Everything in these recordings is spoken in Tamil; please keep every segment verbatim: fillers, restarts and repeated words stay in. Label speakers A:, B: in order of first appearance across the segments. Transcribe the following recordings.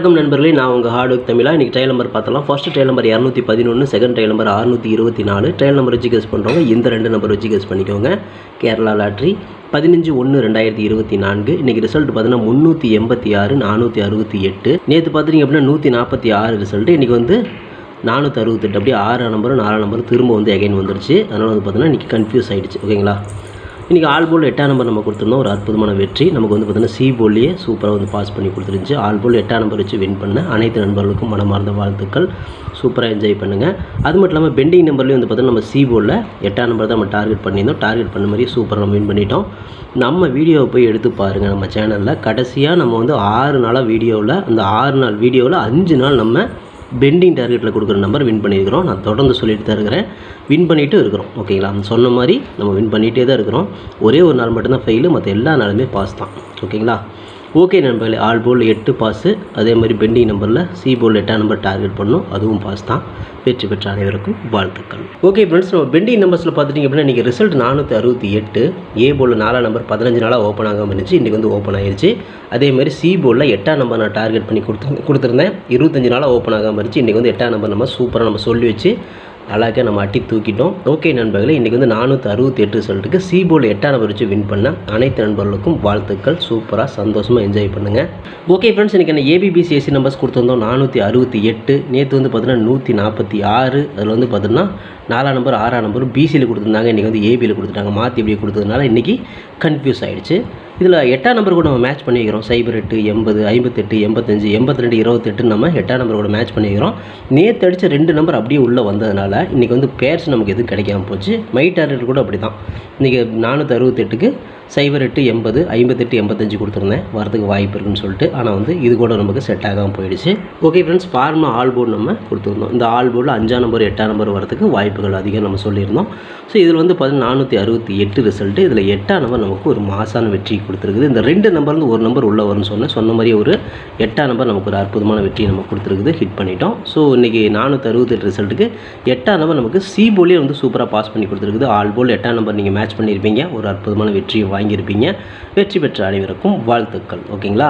A: வணக்கம் நண்பர்களே, நான் உங்கள் ஹார்ட் ஒர்க் தமிழா. இன்றைக்கி ட்ரையல் நம்பர் பார்த்தலாம். ஃபர்ஸ்ட் ட்ரையல் நம்பர் இரநூத்தி பதினொன்று, செகண்ட் ட்ரையல் நம்பர் அறுநூற்றி இருபத்தி நாலு. ட்ரையல் நம்பர் வச்சு கெஸ் பண்ணுறவங்க இந்த ரெண்டு நம்பர் வச்சு கெஸ் பண்ணிக்கோங்க. கேரளா லாட்ரி பதினஞ்சு ஒன்று ரெண்டாயிரத்தி இருபத்தி நான்கு. இன்றைக்கி ரிசல்ட் பார்த்தீங்கன்னா முந்நூற்றி எண்பத்தி ஆறு நானூற்றி அறுபத்தி எட்டு. நேற்று பார்த்துட்டிங்க அப்படின்னா நூற்றி நாற்பத்தி ஆறு ரிசல்ட்டு. இன்றைக்கி வந்து நானூற்றி அறுபத்தெட்டு. அப்படியே ஆறாம் நம்பரும் நாலாம் நம்பரும் திரும்ப வந்து எகைன் வந்துருச்சு. அதனால் வந்து பார்த்தீங்கன்னா இன்றைக்கி கன்ஃபியூஸ் ஆகிடுச்சு. ஓகேங்களா? இன்றைக்கி ஆல் போல் எட்டாம் நம்பர் நம்ம கொடுத்துருந்தோம். ஒரு அற்புதமான வெற்றி. நமக்கு வந்து பார்த்திங்கன்னா சி போல்லையே சூப்பராக வந்து பாஸ் பண்ணி கொடுத்துருந்துச்சு. ஆல் போல் எட்டாம் நம்பர் வச்சு வின் பண்ண அனைத்து நண்பர்களுக்கும் மனமார்ந்த வாழ்த்துக்கள். சூப்பராக என்ஜாய் பண்ணுங்கள். அது மட்டும் இல்லாமல் பெண்டிங் நம்பர்லேயும் வந்து பார்த்திங்கன்னா நம்ம சி போலில் எட்டாம் நம்பர் தான் நம்ம டார்கெட் பண்ணியிருந்தோம். டார்கெட் பண்ண மாதிரியே சூப்பராக நம்ம வின் பண்ணிட்டோம். நம்ம வீடியோவை போய் எடுத்து பாருங்கள். நம்ம சேனலில் கடைசியாக நம்ம வந்து ஆறு நாளாக வீடியோவில் அந்த ஆறு நாள் வீடியோவில் அஞ்சு நாள் நம்ம பெண்டிங் டார்கெட்டில் கொடுக்குற நம்பர் வின் பண்ணியிருக்கிறோம். நான் தொடர்ந்து சொல்லிட்டு தான் இருக்கிறேன். வின் பண்ணிவிட்டு இருக்கிறோம். ஓகேங்களா? சொன்ன மாதிரி நம்ம வின் பண்ணிகிட்டே தான் இருக்கிறோம். ஒரே ஒரு நாள் மட்டும்தான் ஃபெயிலு, மற்ற எல்லா நாளுமே பாஸ் தான். ஓகேங்களா? ஓகே நண்பர்களே, ஆல் போல் எட்டு பாஸு. அதே மாதிரி பெண்டிங் நம்பரில் சி போல் எட்டாம் நம்பர் டார்கெட் பண்ணோம், அதுவும் பாஸ் தான். வெற்றி பெற்ற அனைவருக்கும் வாழ்த்துக்கள். ஓகே ஃப்ரெண்ட்ஸ், நம்ம பெண்டிங் நம்பர்ஸில் பார்த்துட்டிங்க அப்படின்னா இன்றைக்கி ரிசல்ட் நானூற்றி அறுபத்தி எட்டு. ஏ போல் நாலாம் நம்பர் பதினஞ்சு நாளாக ஓப்பன் ஆகாமல் இருந்துச்சு. இன்றைக்கி வந்து ஓப்பன் ஆகிடுச்சு. அதேமாதிரி சி போலில் எட்டாம் நம்பர் நான் டார்கெட் பண்ணி கொடுத்து கொடுத்துருந்தேன். இருபத்தஞ்சு நாளாக ஓப்பன் ஆகாமல் இருந்துச்சு. இன்றைக்கி வந்து எட்டாம் நம்பர் நம்ம சூப்பராக நம்ம சொல்லி வச்சு அழகாக நம்ம அட்டி தூக்கிட்டோம். ஓகே நண்பர்களே, இன்றைக்கி வந்து நானூற்றி அறுபத்தி எட்டு ரிசல்ட்டுக்கு சி போல் எட்டாம் நம்பர் வச்சு வின் பண்ண அனைத்து நண்பர்களுக்கும் வாழ்த்துக்கள். சூப்பராக சந்தோஷமாக என்ஜாய் பண்ணுங்கள். ஓகே ஃப்ரெண்ட்ஸ், இன்றைக்கி என்ன ஏபிபிசிஎஸ்சி நம்பர்ஸ் கொடுத்துருந்தோம். நானூற்றி அறுபத்தி எட்டு. நேற்று வந்து பார்த்தீங்கன்னா நூற்றி நாற்பத்தி ஆறு. அதில் வந்து பார்த்தீங்கன்னா நாலாம் நம்பர் ஆறாம் நம்பரும் பிசியில் கொடுத்துருந்தாங்க. இன்றைக்கி வந்து ஏபியில் கொடுத்துட்டாங்க. மாற்றி இப்படி கொடுத்ததுனால இன்றைக்கி கன்ஃபியூஸ் ஆகிடுச்சு. இதில் எட்டாம் நம்பர் கூட நம்ம மேட்ச் பண்ணிக்கிறோம். சைபர் எட்டு எண்பது ஐம்பத்தெட்டு எண்பத்தஞ்சு எண்பத்தி ரெண்டு இருபத்தெட்டு நம்ம எட்டாம் நம்பர் கூட மேட்ச் பண்ணிக்கிறோம். நேற்று அடித்த ரெண்டு நம்பர் அப்படியே உள்ளே வந்ததுனால இன்றைக்கி வந்து பேர்ஸ் நமக்கு எதுவும் கிடைக்காம போச்சு. மை டார்கெட் கூட அப்படி தான். இன்றைக்கி நானூற்றி அறுபத்தெட்டுக்கு சைபர் எட்டு எண்பது ஐம்பத்தெட்டு எண்பத்தஞ்சு கொடுத்துருந்தேன். வரதுக்கு வாய்ப்பு இருக்குன்னு சொல்லிட்டு. ஆனால் வந்து இது கூட நமக்கு செட் ஆகாமல் போயிடுச்சு. Okay friends, formula all board நம்ம கொடுத்துருந்தோம். இந்த ஆல் போர்டில் அஞ்சாம் நம்பர் எட்டாம் நம்பர் வரதுக்கு வாய்ப்புகள் அதிகம் நம்ம சொல்லியிருந்தோம். ஸோ இதில் வந்து பார்த்தீங்கன்னா நானூற்றி அறுபத்தி எட்டு ரிசல்ட்டு. இதில் எட்டாம் நம்பர் நமக்கு ஒரு மாசான வெற்றி கொடுத்துருக்குது. இந்த ரெண்டு நம்பர்லேருந்து ஒரு நம்பர் உள்ளே வரும்னு சொன்னேன். சொன்ன மாதிரி ஒரு எட்டாம் நம்பர் நமக்கு ஒரு அற்புதமான வெற்றி நம்ம கொடுத்துருக்குது. ஹிட் பண்ணிட்டோம். ஸோ இன்றைக்கி நானூற்றி அறுபத்தெட்டு ரிசல்ட்டுக்கு எட்டாம் நம்பர் நமக்கு சி போலே வந்து சூப்பராக பாஸ் பண்ணி கொடுத்துருக்குது. ஆல் போல் எட்டாம் நம்பர் நீங்கள் மேட்ச் பண்ணியிருப்பீங்க. ஒரு அற்புதமான வெற்றியை வாங்கியிருப்பீங்க. வெற்றி பெற்ற அனைவருக்கும் வாழ்த்துக்கள். ஓகேங்களா?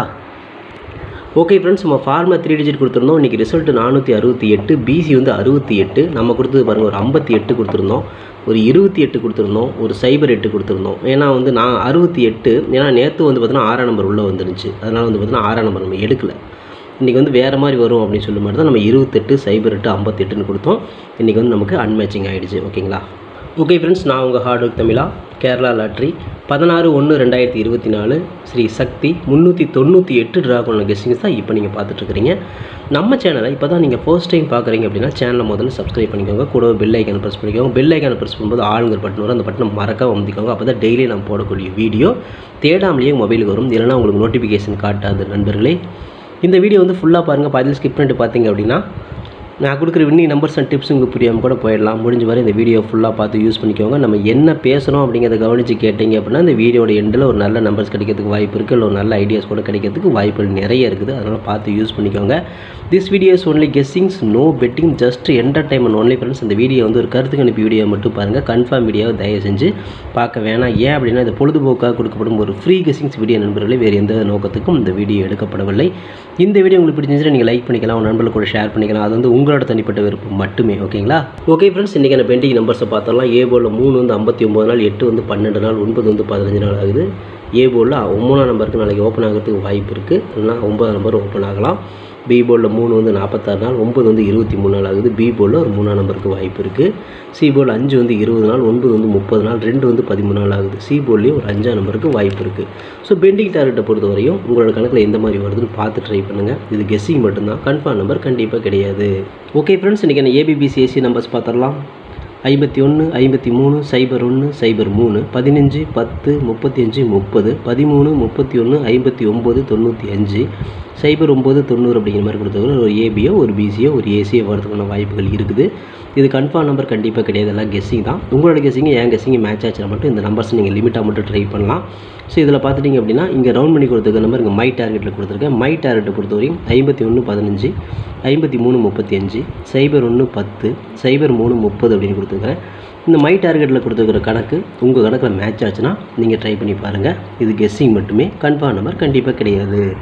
A: ஓகே ஃப்ரெண்ட்ஸ், நம்ம ஃபார்மா த்ரீ டிஜிட் கொடுத்துருந்தோம். இன்றைக்கி ரிசல்ட்டு நானூற்றி அறுபத்தி எட்டு. பிசி வந்து அறுபத்தி எட்டு. நம்ம கொடுத்தது பாருங்கள், ஒரு ஐம்பத்தி எட்டு கொடுத்துருந்தோம். ஒரு இருபத்தி எட்டு கொடுத்துருந்தோம். ஒரு சைபர் எட்டு கொடுத்துருந்தோம். ஏன்னா வந்து நான் அறுபத்தி எட்டு, ஏன்னா நேற்று வந்து பார்த்தீங்கன்னா ஆறாம் நம்பர் உள்ளே வந்துருந்துச்சு. அதனால் வந்து பார்த்தீங்கன்னா ஆறாம் நம்பர் நம்ம எடுக்கலை. இன்றைக்கி வந்து வேறு மாதிரி வரும் அப்படின்னு சொல்லி மாதிரி தான் நம்ம இருபத்தெட்டு சைபர் எட்டு ஐம்பத்தெட்டுன்னு கொடுத்தோம். இன்றைக்கி வந்து நமக்கு அன்மேட்சிங் ஆகிடுச்சு. ஓகேங்களா? ஓகே ஃப்ரெண்ட்ஸ், நான் உங்கள் ஹார்ட் ஒர்க் தமிழா. கேரளா லாட்ரி பதினாறு ஒன்று ரெண்டாயிரத்தி இருபத்தி நாலு ஸ்ரீ சக்தி முந்நூற்றி தொண்ணூற்றி எட்டு ட்ரா பண்ண கெஸ்டிங்ஸ் தான் இப்போ நீங்கள் பார்த்துட்ருக்கிறீங்க. நம்ம சேனலை இப்போ தான் நீங்கள் ஃபர்ஸ்ட் டைம் பார்க்குறீங்க அப்படின்னா சேனலை முதல்ல சப்ஸ்கிரைப் பண்ணிக்கோங்க. கூட பெல் ஐக்கானை ப்ரெஸ் பண்ணிக்கோங்க. பெல் ஐக்கானை ப்ரெஸ் பண்ணும்போது ஆளுங்கிற பட்டன் வரும். அந்த பட்டனை மறக்காம அமுத்திக்கோங்க. அப்போ தான் டெய்லி நம்ம போடக்கூடிய வீடியோ தேடாமலேயே மொபைலுக்கு வரும். இல்லைனா உங்களுக்கு நோட்டிஃபிகேஷன் காட்டாது. நண்பர்களே, இந்த வீடியோ வந்து ஃபுல்லாக பாருங்கள். பாதியில் ஸ்கிப் பண்ணிட்டு பார்த்தீங்க அப்படின்னா நான் கொடுக்குற வின்னி நம்பர்ஸ் அண்ட் டிப்ஸ் உங்களுக்கு புரியாமல் கூட போயிடலாம். முடிஞ்ச வரை இந்த வீடியோ ஃபுல்லாக பார்த்து யூஸ் பண்ணிக்கோங்க. நம்ம என்ன பேசுகிறோம் அப்படிங்கிறத கவனித்து கேட்டிங்க அப்படின்னா இந்த வீடியோட எண்டில் ஒரு நல்ல நம்பர்ஸ் கிடைக்கிறதுக்கு வாய்ப்பு இருக்குது. இல்லை ஒரு நல்ல ஐடியாஸ் கூட கிடைக்கிறதுக்கு வாய்ப்புகள் நிறைய இருக்குது. அதனால் பார்த்து யூஸ் பண்ணிக்கோங்க. This video is only guessings, no betting, just entertainment only friends. இந்த வீடியோ வந்து ஒரு கருத்துக்கு அனுப்பி வீடியோ மட்டும் பாருங்கள். கன்ஃபார்ம் வீடியோவை தயவு செஞ்சு பார்க்க வேணாம். ஏன் அப்படின்னா இது பொழுதுபோக்காக கொடுக்கப்படும் ஒரு ஃப்ரீ கெஸ்ஸிங்ஸ் வீடியோ நண்பர்களே. வேறு எந்த நோக்கத்துக்கும் இந்த வீடியோ எடுக்கப்படவில்லை. இந்த வீடியோ உங்களுக்கு பிடிச்சிருந்துச்சுன்னா நீங்கள் லைக் பண்ணிக்கலாம், உங்கள் நண்பர்களுக்கு கூட ஷேர் பண்ணிக்கலாம். அது வந்து உங்களோட தனிப்பட்ட விருப்பம் மட்டுமே. ஓகேங்களா? ஓகே ஃப்ரெண்ட்ஸ், இன்றைக்கி நான் பெண்டிங் நம்பர்ஸை பார்த்தலாம். ஏ போலில் மூணு வந்து ஐம்பத்தி ஒம்பது நாள், எட்டு வந்து பன்னெண்டு நாள், ஒன்பது வந்து பதினஞ்சு நாள் ஆகுது. ஏ போலில் ஒம்பதாம் நம்பருக்கு நாளைக்கு ஓப்பன் ஆகிறதுக்கு வாய்ப்பு இருக்குது. இல்லைனா ஒன்பதாம் நம்பர் ஓப்பன் ஆகலாம். பி போலில் மூணு வந்து நாற்பத்தாறு நாள், ஒம்பது வந்து இருபத்தி மூணு நாள் ஆகுது. பி போலில் ஒரு மூணாம் நம்பருக்கு வாய்ப்பு இருக்குது. சி போல் அஞ்சு வந்து இருபது நாள், ஒன்பது வந்து முப்பது நாள், ரெண்டு வந்து பதிமூணு நாள் ஆகுது. சி போல்லையும் ஒரு அஞ்சாம் நம்பருக்கு வாய்ப்பு இருக்குது. ஸோ பெண்டிங் டார்கெட்டை பொறுத்த வரையும் உங்களோட கணக்கில் எந்த மாதிரி வருதுன்னு பார்த்து ட்ரை பண்ணுங்கள். இது கெஸ்ஸிங் மட்டும்தான், கன்ஃபார்ம் நம்பர் கண்டிப்பாக கிடையாது. ஓகே ஃப்ரெண்ட்ஸ், இன்றைக்கி என்ன ஏபிபிசிஎஸ்சி நம்பர்ஸ் பார்த்துடலாம். ஐம்பத்தி ஒன்று ஐம்பத்தி மூணு சைபர் ஒன்று சைபர் மூணு பதினஞ்சு பத்து முப்பத்தி அஞ்சு முப்பது பதிமூணு முப்பத்தி ஒன்று ஐம்பத்தி ஒம்பது தொண்ணூற்றி அஞ்சு சைபர் ஒம்பது தொண்ணூறு அப்படிங்கிற மாதிரி கொடுத்தவங்க ஒரு ஏபியோ ஒரு பிசியோ ஒரு ஏசியோ வரதுக்கான வாய்ப்புகள் இருக்குது. இது கன்ஃபார்ம் நம்பர் கண்டிப்பாக கிடையாது. எல்லாம் கெஸ்ஸிங் தான். உங்களோட கெஸ்ஸிங்கு என் கெஸ்ஸிங்கு மேட்ச் ஆச்சுன்னா மட்டும் இந்த நம்பர்ஸ் நீங்கள் லிமிட்டாக மட்டும் ட்ரை பண்ணலாம். ஸோ இதில் பார்த்துட்டிங்க அப்படின்னா இங்கே ரவுண்ட் பண்ணி கொடுத்துருக்க நம்பர் இங்கே மை டார்கெட்டில் கொடுத்துருக்கேன். மை டார்கெட்டை பொறுத்த வரையும் ஐம்பத்தி ஒன்று பதினஞ்சு ஐம்பத்தி மூணு முப்பத்தி அஞ்சு சைபர் ஒன்று பத்து சைபர் மூணு முப்பது அப்படின்னு கொடுத்துருக்குறேன். இந்த மை டார்கெட்டில் கொடுத்துருக்கிற கணக்கு உங்கள் கணக்கில் மேட்ச் ஆச்சுன்னா நீங்கள் ட்ரை பண்ணி பாருங்கள். இது கெஸ்ஸிங் மட்டுமே, கன்ஃபார்ம் நம்பர் கண்டிப்பாக கிடையாது.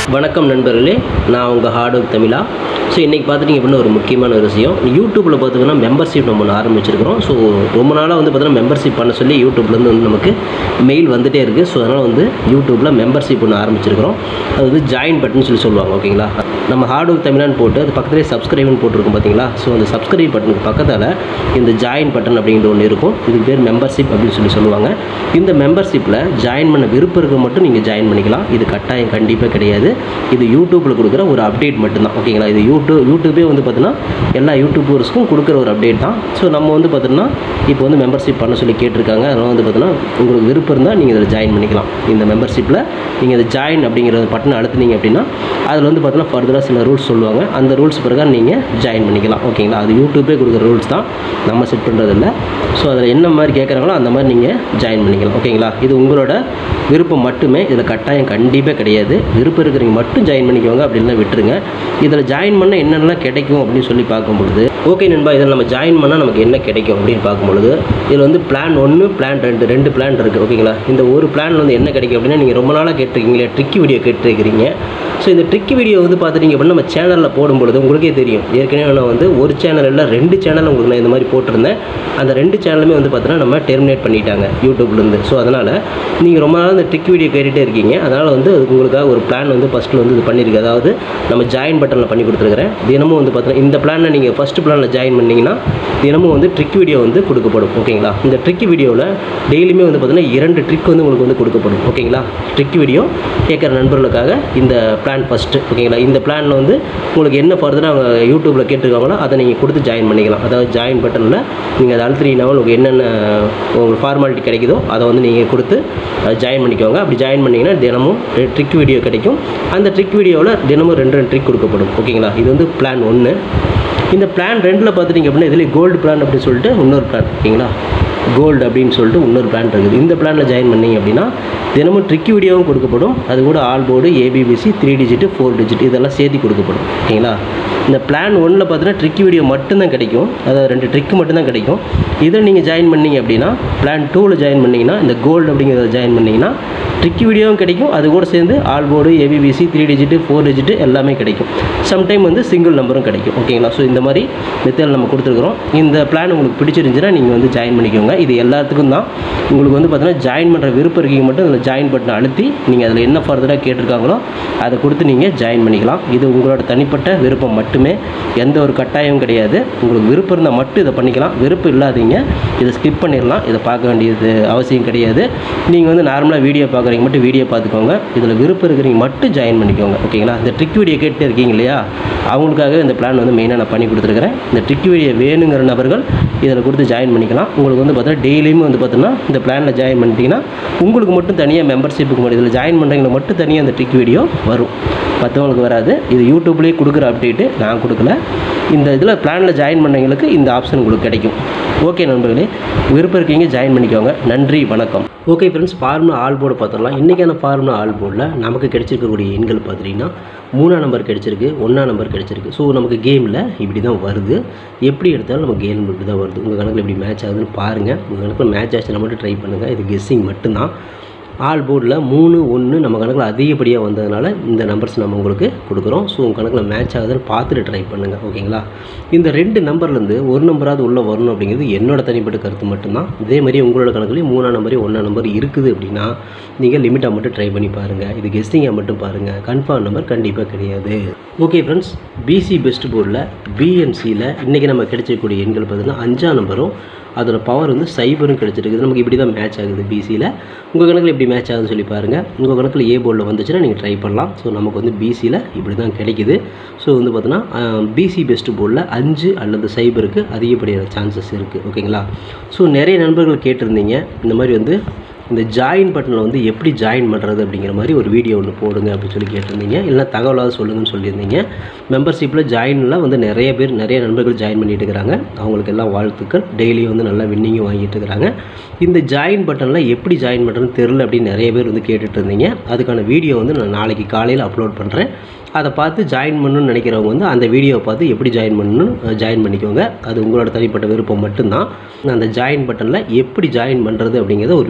A: வணக்கம் நண்பர்களே, நான் உங்கள் ஹார்ட் ஒர்க் தமிழா. ஸோ இன்றைக்கி பார்த்துட்டிங்க அப்படின்னா ஒரு முக்கியமான ஒரு விஷயம், யூடியூப்பில் பார்த்திங்கன்னா மெம்பர்ஷிப் நம்ம ஒன்று ஆரம்பிச்சிருக்கிறோம். ஸோ ரொம்ப நாளாக வந்து பார்த்திங்கன்னா மெம்பர்ஷிப் பண்ண சொல்லி யூடியூப்லேருந்து வந்து நமக்கு மெயில் வந்துகிட்டே இருக்குது. ஸோ அதனால் வந்து யூடியூப்பில் மெம்பர்ஷிப் ஒன்று ஆரம்பிச்சிருக்கிறோம். அது வந்து ஜாயின் பட்டன் சொல்லி சொல்லுவாங்க. ஓகேங்களா, நம்ம ஹார்ட் ஒர்க் தமிழான்னு போட்டு அது பக்கத்துலேயே சப்ஸ்கிரைப்னு போட்டிருக்கோம் பார்த்தீங்களா. ஸோ அந்த சப்ஸ்கிரைப் பட்டனுக்கு பக்கத்தில் இந்த ஜாயின் பட்டன் அப்படிங்கிற ஒன்று இருக்கும். இதுக்கு பேர் மெம்பர்ஷிப் அப்படின்னு சொல்லி சொல்லுவாங்க. இந்த மெம்பர்ஷிப்பில் ஜாயின் பண்ண விருப்பம் இருக்க மட்டும் நீங்கள் ஜாயின் பண்ணிக்கலாம். இது கட்டாயம் கண்டிப்பாக கிடையாது. இது யூடியூப்பில் கொடுக்குற ஒரு அப்டேட் மட்டும்தான். ஓகேங்களா, இது யூடியூப் யூடியூபே வந்து பார்த்தீங்கன்னா எல்லா யூடியூபர்ஸ்க்கும் கொடுக்குற ஒரு அப்டேட் தான். ஸோ நம்ம வந்து பார்த்தீங்கன்னா இப்போ வந்து மெம்பர்ஷிப் பண்ண சொல்லி கேட்டிருக்காங்க. அதனால் வந்து பார்த்தீங்கன்னா உங்களுக்கு விருப்பம் இருந்தால் நீங்கள் இதில் ஜாயின் பண்ணிக்கலாம். இந்த மெம்பர்ஷிப்பில் நீங்கள் இதை ஜாயின் அப்படிங்கிற பட்டனை அழுத்தினீங்க அப்படின்னா அதில் வந்து பார்த்தீங்கன்னா ஃபர்தராக சில ரூல்ஸ் சொல்லுவாங்க. அந்த ரூல்ஸ் பிரகாரம் நீங்கள் ஜாயின் பண்ணிக்கலாம். ஓகேங்களா, அது யூடியூப்பே கொடுக்குற ரூல்ஸ் தான், நம்ம செட் பண்ணுறதில்ல. ஸோ அதில் என்ன மாதிரி கேட்குறாங்களோ அந்த மாதிரி நீங்கள் ஜாயின் பண்ணிக்கலாம். ஓகேங்களா, இது உங்களோட விருப்பம் மட்டுமே, இதில் கட்டாயம் கண்டிப்பாக கிடையாது. விருப்பம் இருக்கிறவங்க மட்டும் ஜாயின் பண்ணிக்கோங்க, அப்படின்னா விட்டுருங்க. இதில் ஜாயின் பண்ணால் என்னென்னலாம் கிடைக்கும் அப்படின்னு சொல்லி பார்க்கும்பொழுது, ஓகே நண்பா, இதில் நம்ம ஜாயின் பண்ணால் நமக்கு என்ன கிடைக்கும் அப்படின்னு பார்க்கும்பொழுது, இதில் வந்து பிளான் ஒன்று பிளான் ரெண்டு ரெண்டு பிளான் இருக்குது. ஓகேங்களா, இந்த ஒரு பிளான் வந்து என்ன கிடைக்கும் அப்படின்னா, நீங்கள் ரொம்ப நாளாக கேட்டிருக்கீங்களே ட்ரிக் வீடியோ கேட்டிருக்கிறீங்க. ஸோ இந்த ட்ரிக் வீடியோ வந்து பார்த்துட்டிங்க அப்படின்னா நம்ம சேனலில் போடும்பொழுது உங்களுக்கே தெரியும். ஏற்கனவே நான் வந்து ஒரு சேனல் இல்லை ரெண்டு சேனல் உங்களுக்கு நான் இந்த மாதிரி போட்டிருந்தேன். அந்த ரெண்டு சேனலுமே வந்து பார்த்தீங்கன்னா நம்ம டெர்மினேட் பண்ணிட்டாங்க யூடியூப்லேருந்து. ஸோ அதனால் நீங்கள் ரொம்ப நாள் இந்த ட்ரிக் வீடியோ கேட்டுகிட்டே இருக்கீங்க. அதனால் வந்து உங்களுக்காக ஒரு பிளான் வந்து ஃபஸ்ட்டில் வந்து இது பண்ணியிருக்கு. அதாவது நம்ம ஜாயின் பட்டனில் பண்ணி கொடுத்துருக்குறேன். தினமும் வந்து பார்த்தீங்கன்னா இந்த பிளானை நீங்கள் ஃபஸ்ட்டு பிளானில் ஜாயின் பண்ணிங்கன்னா தினமும் வந்து ட்ரிக் வீடியோ வந்து கொடுக்கப்படும். ஓகேங்களா, இந்த ட்ரிக் வீடியோவில் டெய்லியுமே வந்து பார்த்தீங்கன்னா இரண்டு ட்ரிக் வந்து உங்களுக்கு வந்து கொடுக்கப்படும். ஓகேங்களா, ட்ரிக் வீடியோ கேட்குற நண்பர்களுக்காக இந்த பிளான் ஃபஸ்ட்டு. ஓகேங்களா, இந்த பிளானில் வந்து உங்களுக்கு என்ன ஃபர்தராக அவங்க யூடியூப்பில் கேட்டிருக்காங்களோ அதை நீங்கள் கொடுத்து ஜாயின் பண்ணிக்கலாம். அதாவது ஜாயின் பட்டனில் நீங்கள் அதை அழுத்தினீங்கன்னா உங்களுக்கு என்னென்ன உங்களுக்கு ஃபார்மாலிட்டி கிடைக்குதோ அதை வந்து நீங்கள் கொடுத்து ஜாயின் பண்ணிக்கோங்க. அப்படி ஜாயின் பண்ணிங்கன்னா தினமும் ட்ரிக் வீடியோ கிடைக்கும். அந்த ட்ரிக் வீடியோவில் தினமும் ரெண்டு ரெண்டு ட்ரிக் கொடுக்கப்படும். ஓகேங்களா, இது வந்து பிளான் ஒன்று. இந்த பிளான் ரெண்டில் பார்த்துட்டிங்க அப்படின்னா இதில் கோல்டு பிளான் அப்படின்னு சொல்லிட்டு இன்னொரு பிளான். ஓகேங்களா, கோல்டு அப்படின்னு சொல்லிட்டு இன்னொரு பிளான் இருக்குது. இந்த பிளானில் ஜாயின் பண்ணிங்க அப்படின்னா தினமும் ட்ரிக் வீடியோவும் கொடுக்கப்படும். அது கூட all board, ABBC, three digit, four digit இதெல்லாம் சேர்த்து கொடுக்கப்படும். ஓகேங்களா, இந்த பிளான் ஒன்றில் பார்த்தீங்கன்னா ட்ரிக் வீடியோ மட்டும்தான் கிடைக்கும். அதாவது ரெண்டு ட்ரிக் மட்டும்தான் கிடைக்கும். இதை நீங்கள் ஜாயின் பண்ணிங்க அப்படின்னா பிளான் டூவில் ஜாயின் பண்ணிங்கன்னா இந்த கோல்டு அப்படிங்கிறத ஜாயின் பண்ணிங்கன்னா ட்ரிக் வீடியோவும் கிடைக்கும். அது கூட சேர்ந்து all board, ABBC, three digit, four digit எல்லாமே கிடைக்கும். சம்டைம் வந்து சிங்கிள் நம்பரும் கிடைக்கும். ஓகேங்களா, ஸோ இந்த மாதிரி மெத்தட் நம்ம கொடுத்துருக்குறோம். இந்த பிளான் உங்களுக்கு பிடிச்சிருந்துச்சுன்னா நீங்கள் வந்து ஜாயின் பண்ணிக்கோங்க. இது எல்லாத்துக்கும் தான். உங்களுக்கு வந்து பார்த்தீங்கன்னா ஜாயின் பண்ணுற விருப்பம் இருக்கீங்க மட்டும் அதில் ஜாயின் பட்டனை அழுத்தி நீங்கள் அதில் என்ன ஃபர்தராக கேட்டிருக்காங்களோ அதை கொடுத்து நீங்கள் ஜாயின் பண்ணிக்கலாம். இது உங்களோட தனிப்பட்ட விருப்பம் மட்டுமே, எந்த ஒரு கட்டாயமும் கிடையாது. உங்களுக்கு விருப்பம் இருந்தால் மட்டும் இதை பண்ணிக்கலாம். விருப்பம் இல்லாதீங்க இதை ஸ்கிப் பண்ணிடலாம். இதை பார்க்க வேண்டியது அவசியம் கிடையாது. நீங்கள் வந்து நார்மலாக வீடியோ பார்க்குறீங்க மட்டும் வீடியோ பார்த்துக்கோங்க. இதில் விருப்பம் இருக்கிறீங்க மட்டும் ஜாயின் பண்ணிக்கோங்க. ஓகேங்களா, இந்த ட்ரிக் வீடியோ கேட்டு இருக்கீங்க இல்லையா, அவங்களுக்காக இந்த பிளான் வந்து மெயினாக நான் பண்ணி கொடுத்துருக்கிறேன். இந்த ட்ரிக் வீடியோ வேணுங்கிற நபர்கள் இதில் கொடுத்து ஜாயின் பண்ணிக்கலாம். உங்களுக்கு வந்து பார்த்தீங்கன்னா டெய்லியுமே வந்து பார்த்தீங்கன்னா இந்த பிளானில் ஜாயின் பண்ணிட்டீங்கன்னா உங்களுக்கு மட்டும் தனியாக மெம்பர்ஷிப்புக்கு மட்டும் இதில் ஜாயின் பண்ணுறவங்களுக்கு மட்டும் தனியாக அந்த ட்ரிக் வீடியோ வரும், மற்றவங்களுக்கு வராது. இது யூடியூப்லேயே கொடுக்குற அப்டேட்டு, நான் கொடுக்கல. இந்த இதில் பிளானில் ஜாயின் பண்ணவங்களுக்கு இந்த ஆப்ஷன் உங்களுக்கு கிடைக்கும். ஓகே நண்பர்களே, விருப்பம் இருக்கீங்க ஜாயின் பண்ணிக்கோங்க. நன்றி, வணக்கம். Okay friends, formula all board பார்த்துடலாம். இன்றைக்கான ஃபார்முலா ஆல் போர்டில் நமக்கு கிடைச்சிருக்கக்கூடிய எண்கள் பார்த்துட்டிங்கன்னா மூணாம் நம்பர் கிடைச்சிருக்கு, ஒன்றாம் நம்பர் கிடைச்சிருக்கு. ஸோ நமக்கு கேமில் இப்படி தான் வருது. எப்படி எடுத்தாலும் நம்ம கேம் இப்படி தான் வருது. உங்கள் கணக்கில் எப்படி மேட்ச் ஆகுதுன்னு பாருங்கள். உங்கள் கணக்கில் மேட்ச் ஆச்சுன்னா மட்டும் ட்ரை பண்ணுங்கள். இது கெஸ்ஸிங் மட்டும்தான். ஆல் போர்டில் மூணு ஒன்று நம்ம கணக்கில் அதிகப்படியாக வந்ததுனால இந்த நம்பர்ஸ் நம்ம உங்களுக்கு கொடுக்குறோம். ஸோ உங்கள் கணக்கில் மேட்ச் ஆகுதுன்னு பார்த்துட்டு ட்ரை பண்ணுங்கள். ஓகேங்களா, இந்த ரெண்டு நம்பர்லேருந்து ஒரு நம்பராவது உள்ளே வரணும் அப்படிங்கிறது என்னோட தனிப்பட்ட கருத்து மட்டும்தான். இதே மாதிரி உங்களோட கணக்குலேயும் மூணாம் நம்பரே ஒன்றாம் நம்பர் இருக்குது அப்படின்னா நீங்கள் லிமிட்டாக மட்டும் ட்ரை பண்ணி பாருங்கள். இது கெஸ்டிங்காக மட்டும் பாருங்கள். கன்ஃபார்ம் நம்பர் கண்டிப்பாக கிடையாது. ஓகே ஃப்ரெண்ட்ஸ், பிசி பெஸ்ட் போர்டில் பிஎன்சியில் இன்றைக்கி நம்ம கிடைச்சக்கூடிய எண்கள் பார்த்திங்கன்னா அஞ்சாம் நம்பரும் அதோட பவர் வந்து சைபரும் கிடச்சிருக்குது. நமக்கு இப்படி தான் மேட்ச் ஆகுது பிசியில். உங்கள் கணக்கில் எப்படி மேட்ச் ஆகுதுன்னு சொல்லி பாருங்கள். உங்கள் கணக்கில் ஏ போர்டில் வந்துச்சுன்னா நீங்கள் ட்ரை பண்ணலாம். ஸோ நமக்கு வந்து பிசியில் இப்படி தான் கிடைக்குது. ஸோ வந்து பார்த்தீங்கன்னா பிசி பெஸ்ட் போர்டில் அஞ்சு அல்லது சைபருக்கு அதிகப்படியான சான்சஸ் இருக்குது. ஓகேங்களா, ஸோ நிறைய நண்பர்கள் கேட்டிருந்தீங்க இந்த மாதிரி வந்து இந்த ஜாயின் பட்டனில் வந்து எப்படி ஜாயின் பண்ணுறது அப்படிங்கிற மாதிரி ஒரு வீடியோ ஒன்று போடுங்க அப்படின்னு சொல்லி கேட்டிருந்தீங்க. இல்லை தகவலாவது சொல்லுங்கன்னு சொல்லியிருந்தீங்க. மெம்பர்ஷிப்பில் ஜாயின்லாம் வந்து நிறைய பேர் நிறைய நண்பர்கள் ஜாயின் பண்ணிட்டு இருக்கிறாங்க. அவங்களுக்கு எல்லாம் வாழ்த்துக்கள். டெய்லியும் வந்து நல்லா வின்னிங்கும் வாங்கிட்டு இருக்கிறாங்க. இந்த ஜாயின் பட்டனில் எப்படி ஜாயின் பண்ணுறதுன்னு தெரில அப்படின்னு நிறைய பேர் வந்து கேட்டுட்டு இருந்தீங்க. அதுக்கான வீடியோ வந்து நான் நாளைக்கு காலையில் அப்லோட் பண்ணுறேன். அதை பார்த்து ஜாயின் பண்ணணும்னு நினைக்கிறவங்க வந்து அந்த வீடியோவை பார்த்து எப்படி ஜாயின் பண்ணணும் ஜாயின் பண்ணிக்கோங்க. அது உங்களோட தனிப்பட்ட விருப்பம் மட்டும்தான். அந்த ஜாயின் பட்டனில் எப்படி ஜாயின் பண்ணுறது அப்படிங்கிறத ஒரு வீடியோவை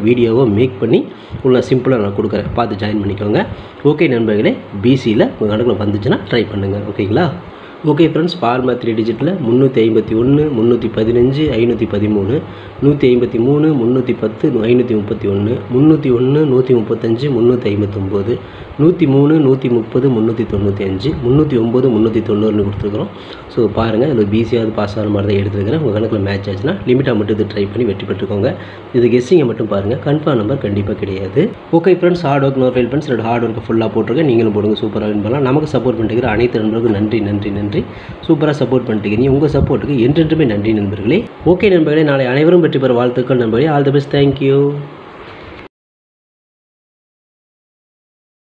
A: வீடியோவை மேக் பண்ணி உள்ள சிம்பிளாக நான் கொடுக்குறேன், பார்த்து ஜாயின் பண்ணிக்கோங்க. ஓகே நண்பர்களே, பிசியில் உங்கள் கணக்கில் வந்துச்சுன்னா ட்ரை பண்ணுங்கள். ஓகேங்களா? ஓகே ஃப்ரெண்ட்ஸ், ஃபார்மா த்ரீ டிஜிட்டில் முந்நூற்றி ஐம்பத்தி ஒன்று முந்நூற்றி பதினஞ்சு ஐநூற்றி பதிமூணு நூற்றி ஐம்பத்தி மூணு முந்நூற்றி பத்து ஐநூற்றி முப்பத்தி ஒன்று முந்நூற்றி ஒன்று நூற்றி முப்பத்தஞ்சு முந்நூற்றி ஐம்பத்தொம்போது நூற்றி மூணு நூற்றி முப்பது முந்நூற்றி தொண்ணூற்றி அஞ்சு முந்நூற்றி ஒம்பது முந்நூற்றி தொண்ணூறுன்னு கொடுத்துருக்குறோம். ஸோ பாருங்கள், இதில் பிசியாவது பாஸ் ஆகிற மாதிரி தான் எடுத்துருக்கிறேன். உங்கள் கணக்கில் மேட்ச் ஆச்சுன்னா லிமிட்டாக மட்டும் இது ட்ரை பண்ணி வெற்றி பெற்றுக்கோங்க. இது கெஸ்ஸிங்கை மட்டும் பாருங்கள், கன்ஃபார்ம் நம்பர் கண்டிப்பாக கிடையாது. Okay friends, hard work no fail friends. என்னோட ஹார்ட் ஒர்க்கு ஃபுல்லாக போட்டிருக்கேன், நீங்களும் போடுங்க, சூப்பராக வின் பண்ணலாம். நமக்கு சப்போர்ட் பண்ணிட்டுக்கிற அனைத்து நண்பர்களுக்கும் நன்றி நன்றி நன்றி. சூப்பராக சப்போர்ட் பண்ணிட்டுக்கிறீங்க, உங்கள் சப்போர்ட்டுக்கு என்றென்றுமே நன்றி நண்பர்களே. ஓகே நண்பர்களே, நாளை அனைவரும் வெற்றி பெற வாழ்த்துக்கள் நண்பர்களே. All the best, thank you.